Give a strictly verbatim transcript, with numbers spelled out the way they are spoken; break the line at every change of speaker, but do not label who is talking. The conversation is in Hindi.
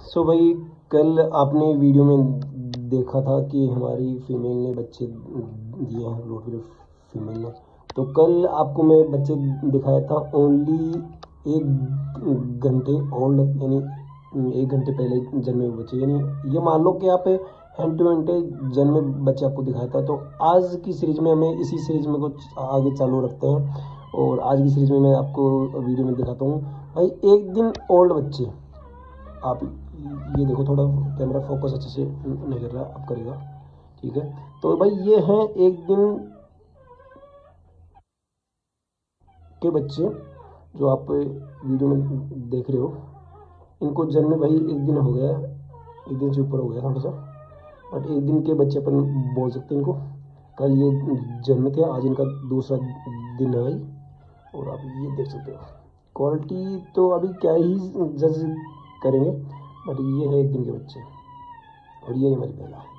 सो भाई, कल आपने वीडियो में देखा था कि हमारी फीमेल ने बच्चे दिए हैं, रोटवीलर फीमेल ने। तो कल आपको मैं बच्चे दिखाया था ओनली एक घंटे ओल्ड, यानी एक घंटे पहले जन्मे हुए बच्चे, यानी ये मान लो कि आप हैंड टू घंटे जन्मे बच्चे आपको दिखाया था। तो आज की सीरीज में हमें इसी सीरीज में कुछ आगे चालू रखते हैं, और आज की सीरीज में मैं आपको वीडियो में दिखाता हूँ भाई एक दिन ओल्ड बच्चे। आप ये देखो, थोड़ा कैमरा फोकस अच्छे से नहीं कर रहा, अब करेगा, ठीक है। तो भाई ये हैं एक दिन के बच्चे जो आप वीडियो में देख रहे हो। इनको जन्मे भाई एक दिन हो गया, एक दिन से ऊपर हो गया थोड़ा सा, बट एक दिन के बच्चे अपन बोल सकते हैं इनको। कल ये जन्मे थे, आज इनका दूसरा दिन है भाई। और आप ये देख सकते हो, क्वालिटी तो अभी क्या ही जज करेंगे, बट ये है एक दिन के बच्चे, और ये हमारी पहला है।